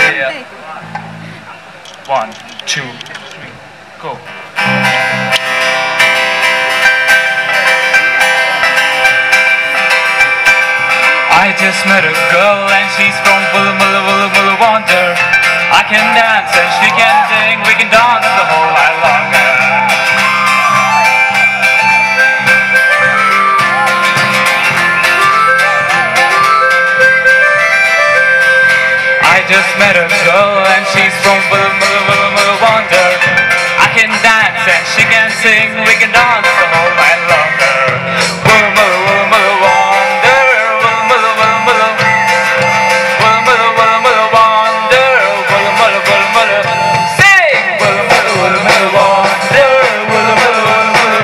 1, 2, 3, go. I just met a girl and she's from Woolloomooloo Wonder. I can dance and she can sing, we can dance the whole night longer. I just met a girl and she's from Woolloomooloo Wonder. I can dance and she can sing, we can dance the whole night longer. Woolloomooloo Wonder, Woolloomooloo Wonder, Woolloomooloo, sing! Woolloomooloo Wonder, Woolloomooloo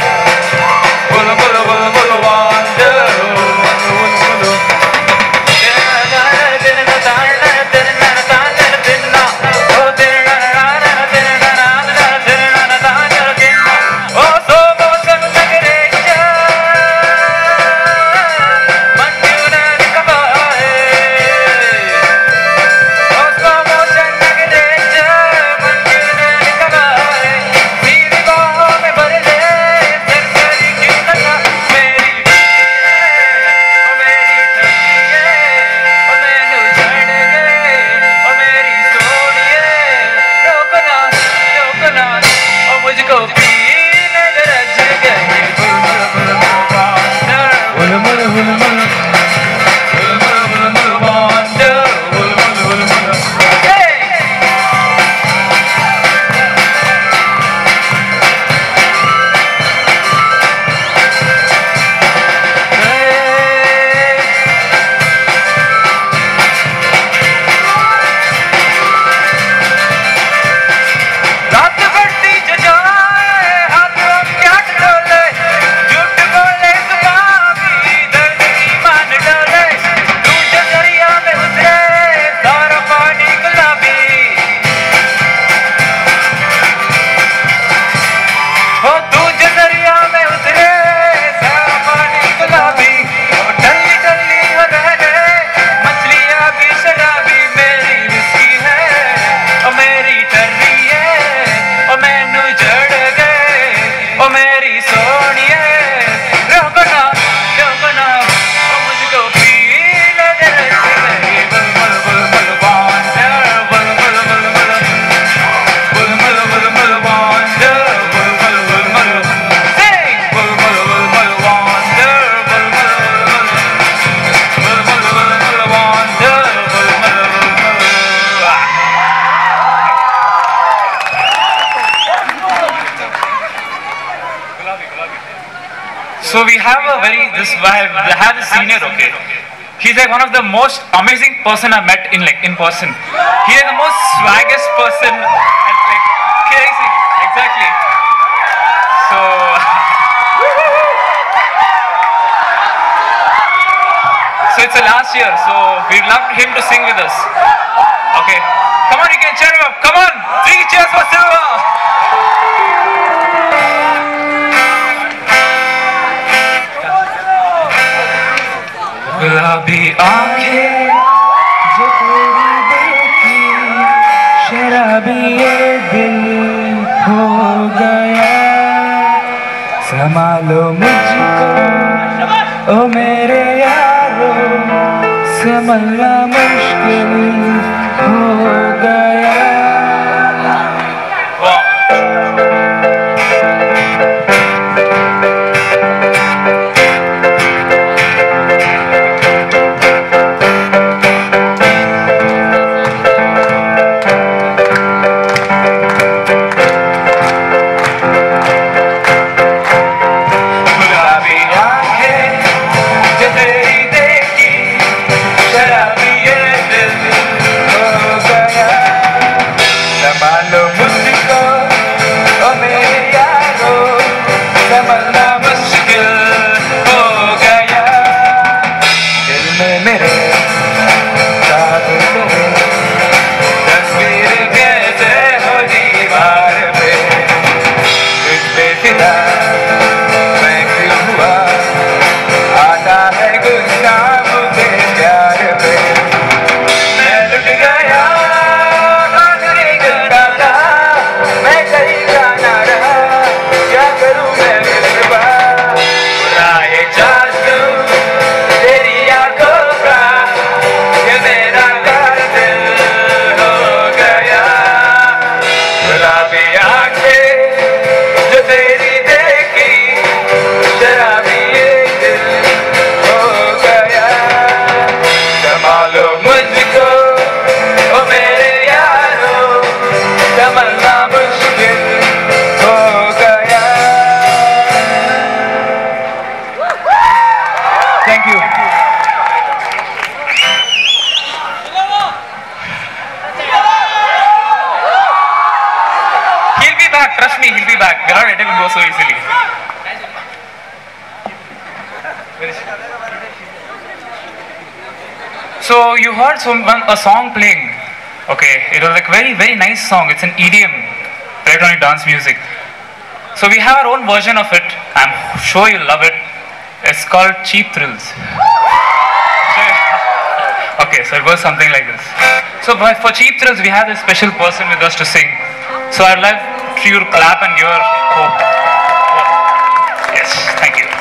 Wonder, so we have I have a senior, okay. He's like one of the most amazing person I met in person. He is the most swaggest person and like crazy, exactly. So it's the last year, so we'd love him to sing with us. Okay, come on, you can cheer him up. Come on, 3 cheers for Silva. गुलाबी आंखें जो तेरी देखी, शराबी ये दिल हो गया। संभालो मुझको ओ मेरे यारो, संभलना मुश्किल हो गया। Oh, will go so easily. So you heard a song playing. Okay, it was like very nice song. It's an EDM, electronic dance music. So we have our own version of it. I'm sure you'll love it. It's called Cheap Thrills. Okay, so it goes something like this. So for Cheap Thrills, we have this special person with us to sing. So I'd like you to clap and give her hope. Yes, thank you.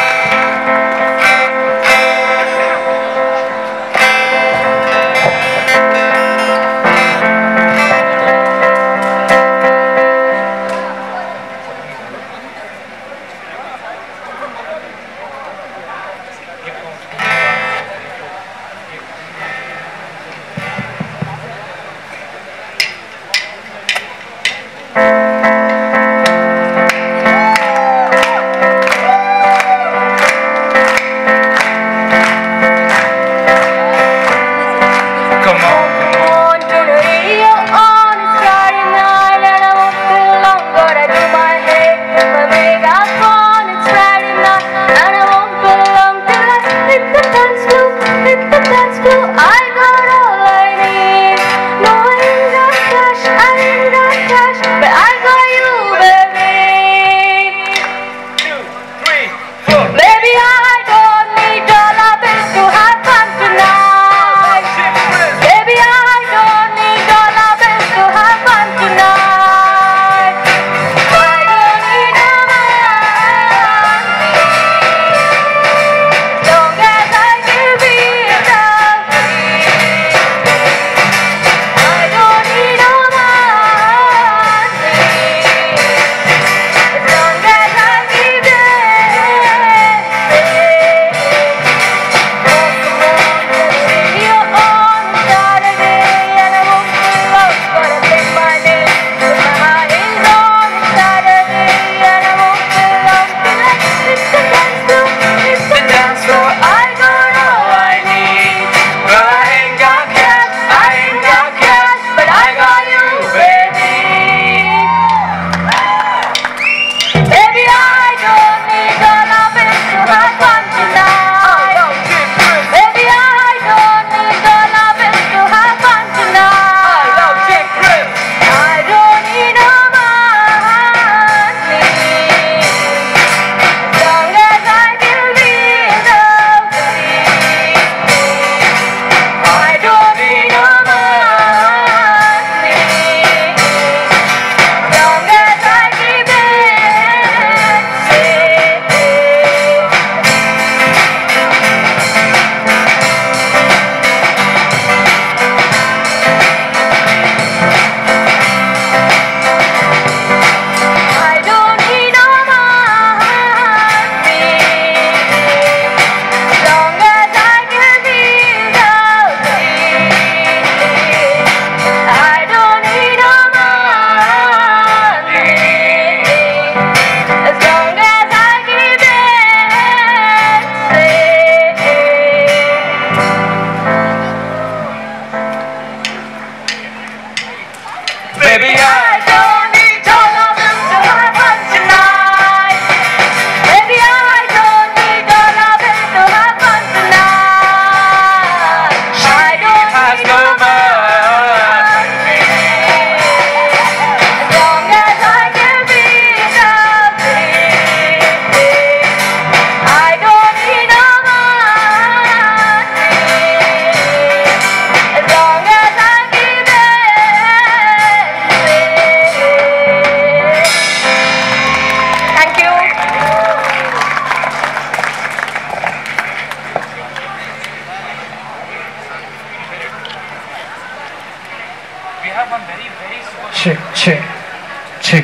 Check.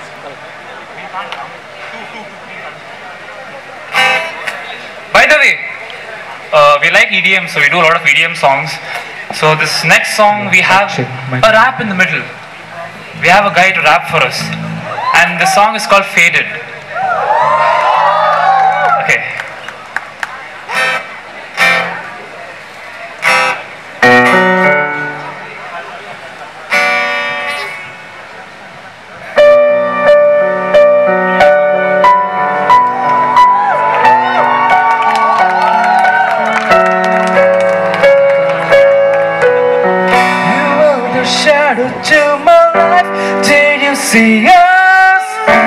By the way, we like EDM, so we do a lot of EDM songs. So this next song, we have a rap in the middle. We have a guy to rap for us. And the song is called Faded. Okay. to my life. Did you see us?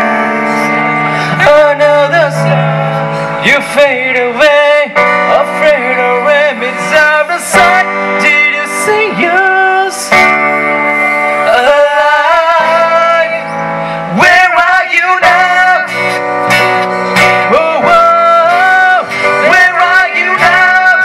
Another star. You fade away, afraid of rabbits out of sight. Did you see us? Alive. Where are you now? Oh, whoa. Where are you now?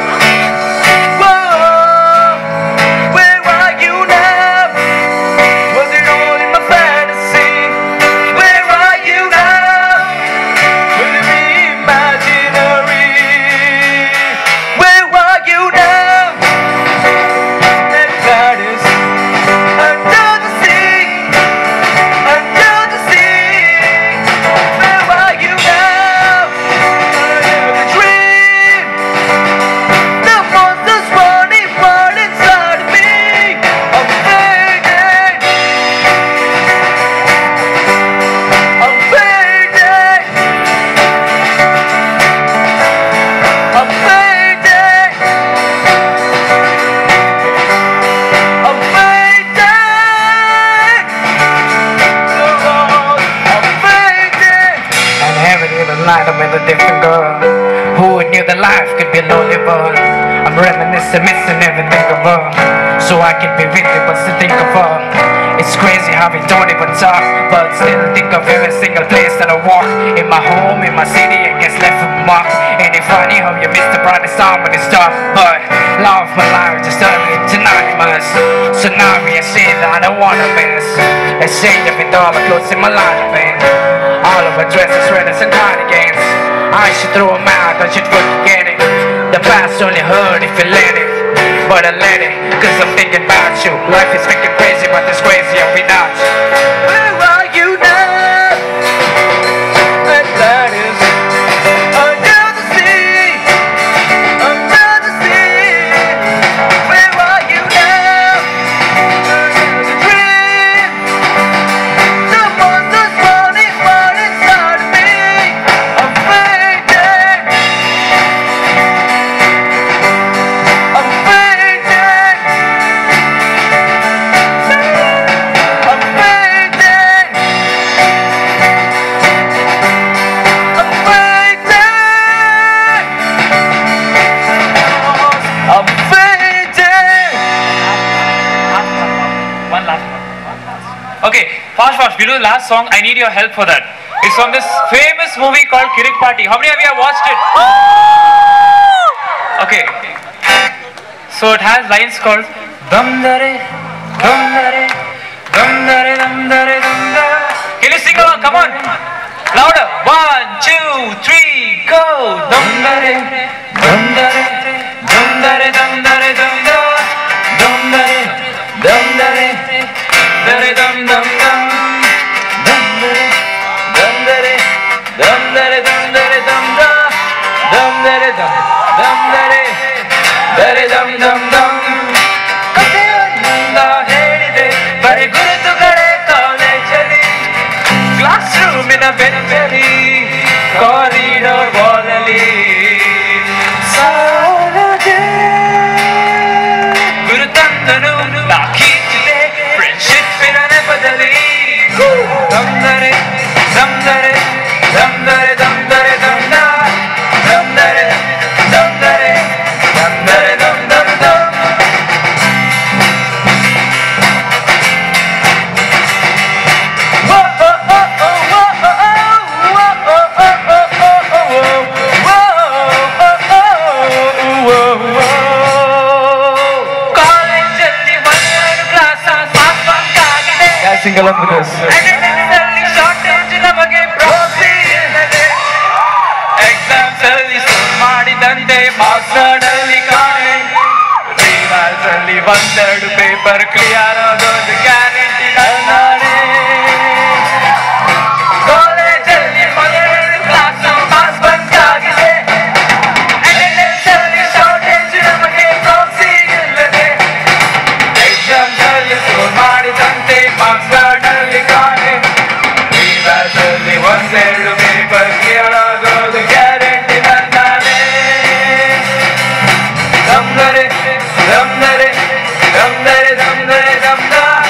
Whoa. Where are you now? Was it all in my fantasy? Where are you now? Will it be imaginary? Where are you now? And that is under the sea, under the sea. Where are you now? Under the dream. The monsters running wild inside of me. I'm fading. I'm fading. I'm fading. I'm fading. I'm fading. And heaven in the light, I'm with a different girl. Who knew that life could be lonely, but I'm reminiscing, missing everything of her. So I can be with you, but still think of her. It's crazy how we don't even talk, but still think of every single place that I walk. In my home, in my city, it gets left a mark. Ain't it funny how you miss the brightest time when it's dark? But love my life just early anonymous. So now I say that I don't wanna miss. Exchange of it all my clothes in my life, man. All of my dresses, sweaters and cardigans. I should throw them out, I should forget it. The past only hurt if you let it. But I let it, cause I'm thinking about you. Life is making crazy, but it's crazier without you. Where are you now? And that is under the sea, under the sea. Where are you now? Under the dream. The monsters running wild inside of me. I'm fading. I'm fading. I'm fading. I'm fading. I'm fading. One last one. Okay, fast. We do the last song. I need your help for that. It's from this famous movie called Kirik Party. How many of you have watched it? Okay. So it has lines called Dum Dare, Dum Dare, Dum Dare, Dum Dare, Dum Dare. Can you sing along? Come on. Louder. 1, 2, 3, go. Dum Dare, Dum Dare, Dum Dare, Dum Dare, Dum Dare, Dum Dare, Dum Dare, Dare Dum Dum Dum. Dum Dare, Dum Dare, Dum Dare, Dum Dare, Dum Dare, Dum Dare, Dum Dare, Dare Dum Dum Dum. ಕಥೆಯೊಂದ ಹೇಳಿದೆ ಬರೀ ಗುರುತುಗಳೇ ಕಾಲೇಜಲ್ಲಿ, class ರೂಮಿನ ಬೆಂಚಲ್ಲಿ, corridor ವಾಲಲ್ಲಿ. ಸಾಲದೆ ಗುರುತಂದನು ನಾ ಕೀರ್ತಿದೆ ಫ್ರೆಂಡ್ಶಿಪ್ಪಿನ ನೆಪದಲ್ಲಿ. ದಮ್ದರೆ ದಮ್ದರೆ ದಮ್ದರೆ ದಮ್ದರೆ ದಮ್ದ ದಮ್ದರೆ ದಮ್ದರೆ ದಮ್ದರೆ ದಮ್ ದಮ್ ದಮ್. ಕಾಲೇಜಲ್ಲಿ ಒಂದೆರಡು ಕ್ಲಾಸ್ ಪಾಸ್ ಬಂಕಾಗಿದೆ. Sing along with us. ಅಟೆಂಡೆನ್ಸಲ್ಲಿ ಶಾರ್ಟೇಜ್ ನಮಗೆ ಪ್ರೋತ್ಸಾಹ ಇಲ್ಲದೆ, ಎಕ್ಸಾಮ್ಸ್ ಅಲ್ಲಿ ಸ್ಕೋರ್ ಮಾಡಿದಂತೆ ಮಾರ್ಕ್ಸ್ ಕಾರ್ಡಲ್ಲಿ ಕಾಣೆ. ರಿವೈಸ್ ಅಲ್ಲಿ ಒಂದೆರಡು ಪೇಪರ್ ಕ್ಲಿಯರ್ ಆಗೋದು ಗ್ಯಾರಂಟಿ ನಾನೇ. ಕಾಲೇಜಲ್ಲಿ ಒಂದೆರಡು ಕ್ಲಾಸ್ ಪಾಸ್ ಬಂಕಾಗಿದೆ, ಅಟೆಂಡೆನ್ಸ್ ಅಲ್ಲಿ ಶಾರ್ಟೇಜ್ ನಮಗೆ ಪ್ರೋತ್ಸಾಹ ಇಲ್ಲದೆ, ಎಕ್ಸಾಮ್ಸ್ ಅಲ್ಲಿ ಸ್ಕೋರ್ ಮಾಡಿದಂತೆ ಮಾರ್ಕ್ಸ್ ಕಾರ್ಡಲ್ಲಿ ಕಾಣೆ. ರಿವೈಸ್ ಅಲ್ಲಿ ಒಂದೆರಡು ಪೇಪರ್ ಕ್ಲಿಯರ್ ಆಗೋದು ಗ್ಯಾರಂಟಿ ನಾನೇ. ದಮ್ದರೆ ದಮ್ದರೆ ದಮ್ದರೆ ದಮ್ದರೆ ದಮ್ದ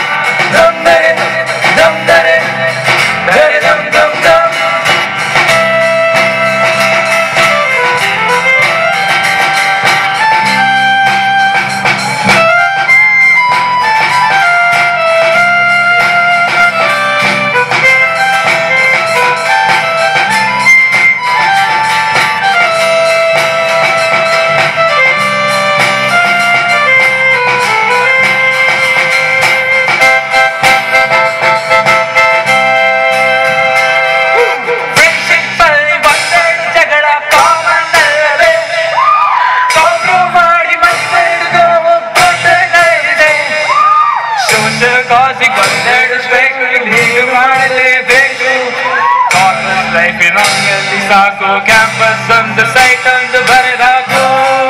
ಕಾಸಿಗೆ ಒಂದೆರಡಿಸ್ಬೇಕು ಹೀಗೆ ಮಾಡಲೇಬೇಕು ಕಾಲೇಜ್ ಲೈಫಿನಲ್ಲಿ ಸಾಕು ಕ್ಯಾಂಪಸ್ ಒಂದು ಸೈಟ್ ಒಂದು ಬರೆದಾಕು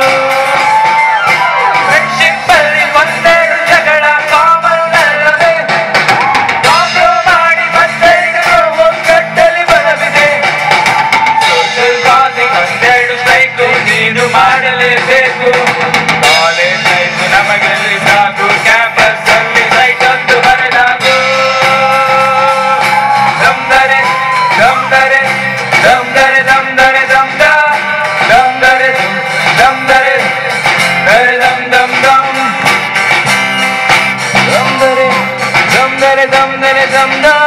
ಫ್ರೆಂಡ್ಶಿಪ್ ಅಲ್ಲಿ ಒಂದೆರಡು ಜಗಳ ಕಾಮನ್ ಅಲ್ಲದೆ ಕಾಂಪ್ರಮೈಸ್ ಮಾಡಿ ಒಂದೆರಡು ಒಗ್ಗಟ್ಟಲ್ಲಿ ಬರಲಿದೆ ಸೋಷಿಯಲ್ ಕಾಸಿಗೆ ಒಂದೆರಡು ಸ್ಟ್ರೈಕು ನೀನು ಮಾಡಲೇಬೇಕು ಕಾಲೇಜ್ ಲೈಫ್ ನಮಗೆಲ್ಲಿ ಸಾಕು ಕ್ಯಾಂಪಸ್ ಅಲ್ಲಿ ಸೈಟ್ ಒಂದು ಬರೆದಾಕು ದಮ್ದರೆ ದಮ್ದರೆ ದಮ್ದರೆ ದಮ್ದರೆ ದಮ್ದ ದಮ್ದರೆ ದಮ್ದರೆ ದರೆ ದಮ್ ದಮ್ ದಮ್ ದಮ್ದರೆ ದಮ್ದರೆ ದಮ್ದರೆ ದಮ್ದ